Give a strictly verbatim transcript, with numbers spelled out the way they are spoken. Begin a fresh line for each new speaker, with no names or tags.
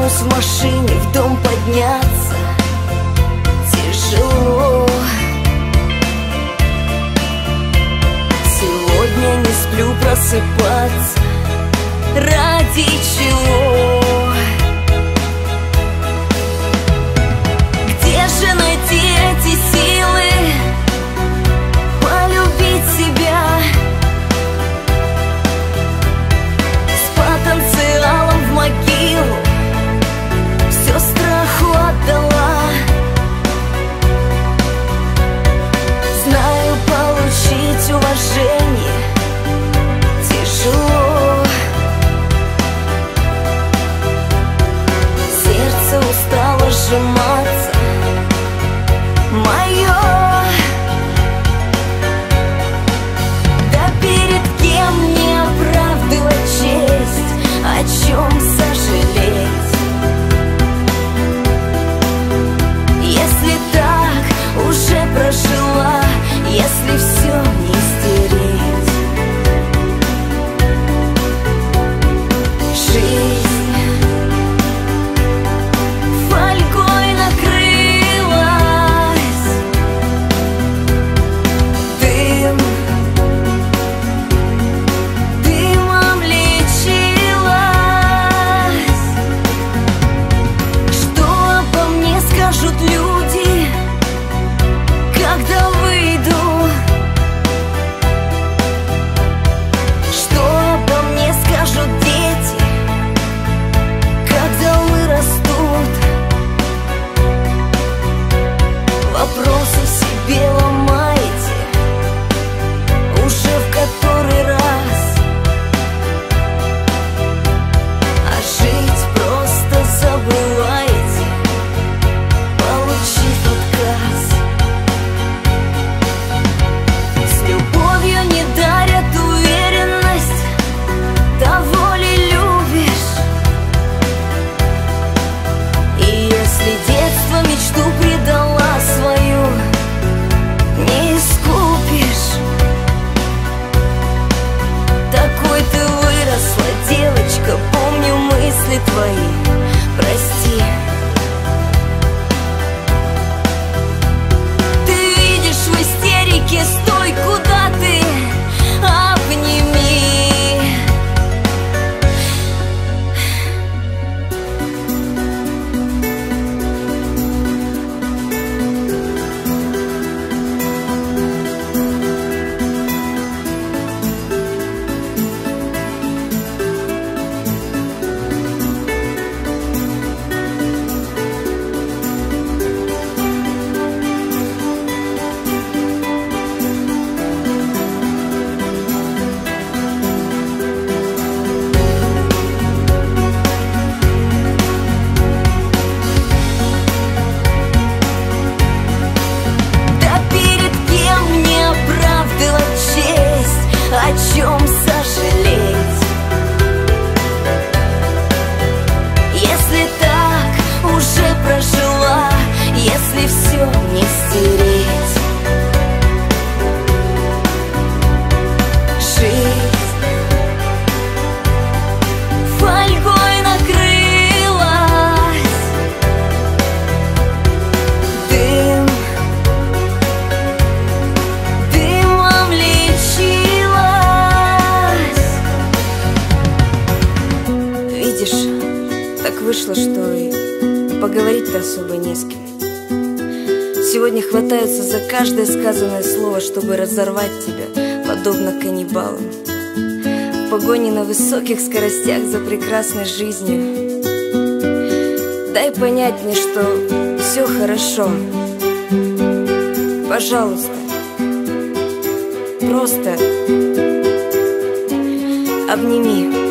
Тянусь в машине, в дом подняться тяжело. Сегодня не сплю, просыпаться ради чего? Где же найти эти силы полюбить себя? С потенциалом в могилу все страху отдала. Знаю, получить уважение тяжело. Сердце устало сжиматься мое. Да перед кем мне оправдывать честь, о чем сожалеть? Если так уже прожила, если все не стереть. Жизнь фольгой накрылась, дым дымом лечилась. Что обо мне скажут люди, когда выйду? Что обо мне скажут дети, когда вырастут? Вопросы себе ломаете уже в который раз, а жить просто забываете, получив отказ. С любовью не дарят уверенность, того ли любишь? И если детство мечту предала свою, не искупишь. Такой ты выросла, девочка, помню мысли твои, прости. Ты видишь в истерике, стой, куда ты, обними. Да перед кем мне оправдывать честь, о чем сожалеть? Если так уже прожила, если все не стереть. Жизнь фольгой накрылась, дым дымом лечилась. Видишь, так вышло, что и поговорить-то особо не с кем. Сегодня хватаются за каждое сказанное слово, чтобы разорвать тебя, подобно каннибалам. В погоне на высоких скоростях за прекрасной жизнью. Дай понять мне, что все хорошо. Пожалуйста, просто обними.